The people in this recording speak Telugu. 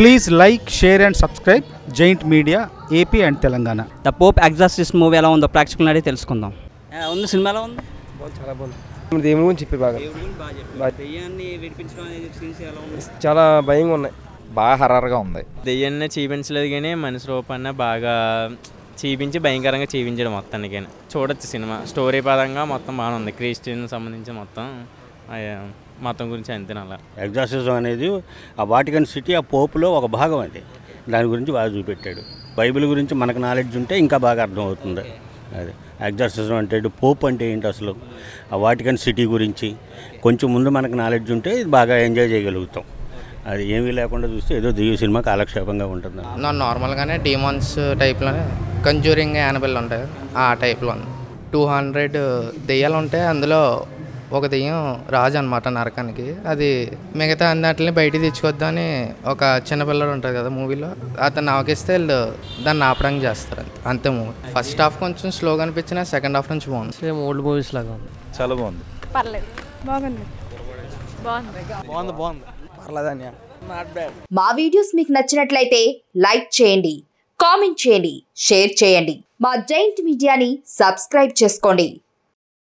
Please like, share and subscribe Giant Media AP and Telangana. The Pope Exorcist movie ఎలా ఉందో ప్రేక్షకులను అడిగి తెలుసుకుందాం. ఉంది సినిమా ఎలా ఉంది? చాలా బాగుంది. దేవుని గురించి చెప్పి బాగా దెయ్యాన్ని విడిపించడం అనేది సీన్స్ ఎలా ఉంది? చాలా భయంగా ఉన్నాయి. బాగా హర్రర్గా ఉంది. దెయ్యాన్ని చూపించలేదు కానీ మనిషి రూపాన్ని బాగా చూపించి భయంకరంగా చూపించడం మొత్తానికి చూడొచ్చు సినిమా. స్టోరీ పరంగా మొత్తం బాగానే ఉంది. క్రిస్టియన్ సంబంధించి మొత్తం గురించి అంతే. అలా ఎగ్జార్సిజం అనేది ఆ వాటికన్ సిటీ ఆ పోపులో ఒక భాగం, అది దాని గురించి బాగా చూపెట్టాడు. బైబిల్ గురించి మనకు నాలెడ్జ్ ఉంటే ఇంకా బాగా అర్థమవుతుంది. అది ఎగ్జార్సిజం అంటే పోప్ అంటే ఏంటి, అసలు ఆ వాటికన్ సిటీ గురించి కొంచెం ముందు మనకు నాలెడ్జ్ ఉంటే ఇది బాగా ఎంజాయ్ చేయగలుగుతాం. అది ఏమీ లేకుండా చూస్తే ఏదో దెయ్యం సినిమా కాలక్షేపంగా ఉంటుంది. నార్మల్గానే డీమాన్స్ టైప్లోనే కంజూరింగ్ యానిబల్ ఉంటాయి, ఆ టైప్లో 200 దెయ్యాలు ఉంటాయి. అందులో ఒక దెయ్యం రాజు అనమాట నరకానికి. అది మిగతా అన్నిటిని బయటికి తెచ్చుకొద్దామని ఒక చిన్నపిల్లడు ఉంటుంది కదా మూవీలో, అతను ఆవకిస్తే వీళ్ళు దాన్ని ఆపడానికి చేస్తారు. అంతే మూవీ. ఫస్ట్ హాఫ్ కొంచెం స్లోగా అనిపించిన, సెకండ్ హాఫ్ నుంచి బాగుంది. సేమ్ ఓల్డ్ మూవీస్ లాగా ఉంది. చాలా బాగుంది. పర్లేదు, బాగుంది. పర్లేదన్య. మా వీడియోస్ మీకు నచ్చినట్లయితే లైక్ చేయండి, కామెంట్ చేయండి, షేర్ చేయండి. మా జైంట్ మీడియాని సబ్స్క్రైబ్ చేసుకోండి.